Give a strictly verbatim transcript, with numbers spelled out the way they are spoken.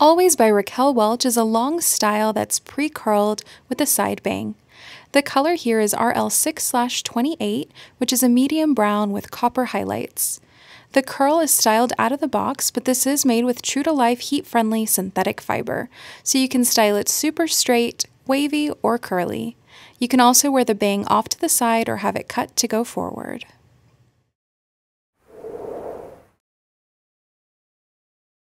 Always by Raquel Welch is a long style that's pre-curled with a side bang. The color here is R L six twenty-eight, which is a medium brown with copper highlights. The curl is styled out of the box, but this is made with Tru to Life Heat Friendly synthetic fiber, so you can style it super straight, wavy, or curly. You can also wear the bang off to the side or have it cut to go forward.